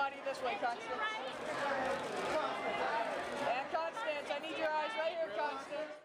body this way, Constance. And Constance, I need your eyes right here, Constance.